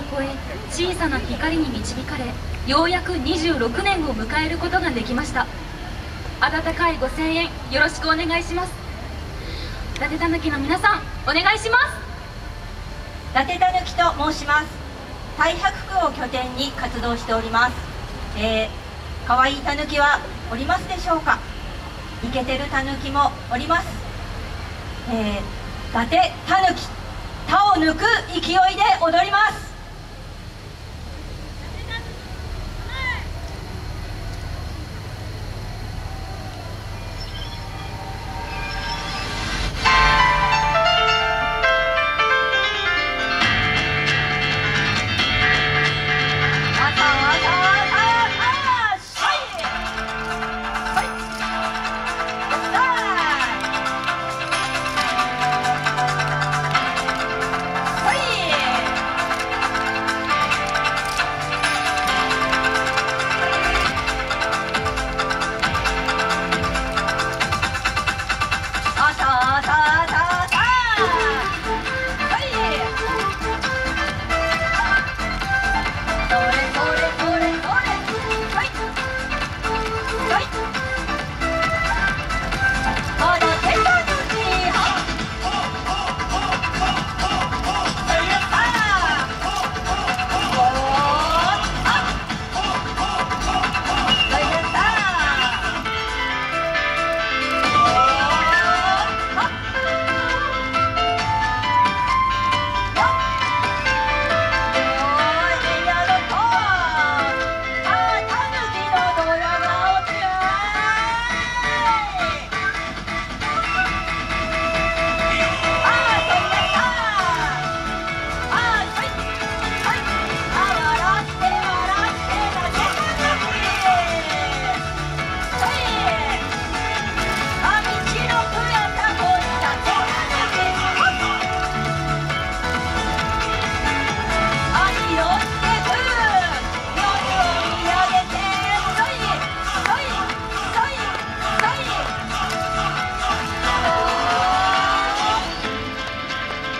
超え、小さな光に導かれ、ようやく26年を迎えることができました。温かいご声援よろしくお願いします。伊達たぬきの皆さん、お願いします。 伊達たぬきと申します。太白区を拠点に活動しております。可愛いたぬきはおりますでしょうか。イケてるたぬきもおります。伊達たぬき、他を抜く勢いで踊ります。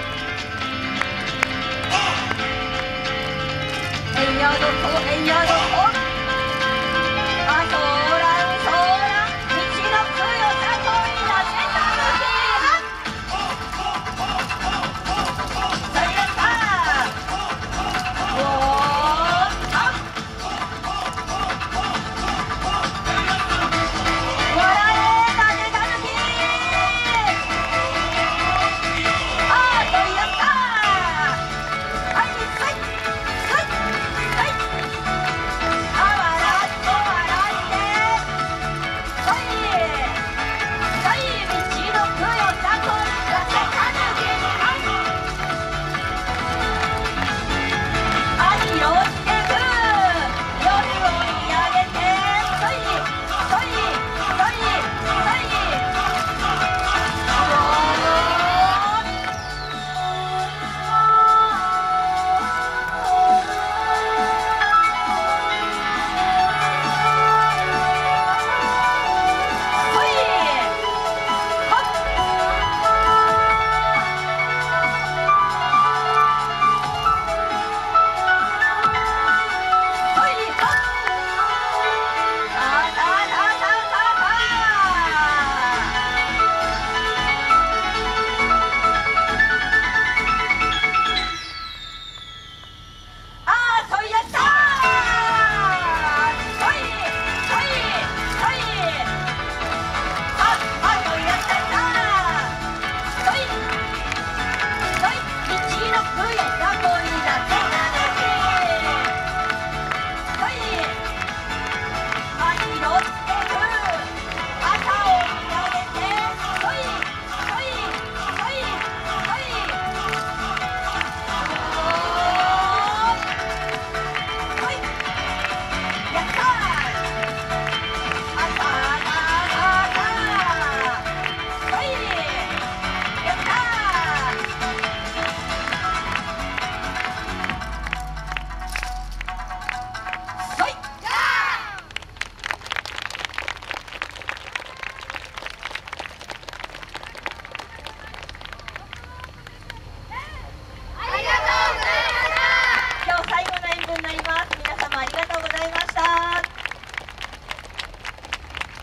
哎呀，